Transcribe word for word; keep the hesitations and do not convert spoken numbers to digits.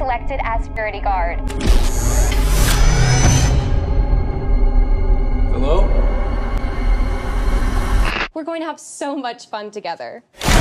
selected as security guard. Hello? We're going to have so much fun together.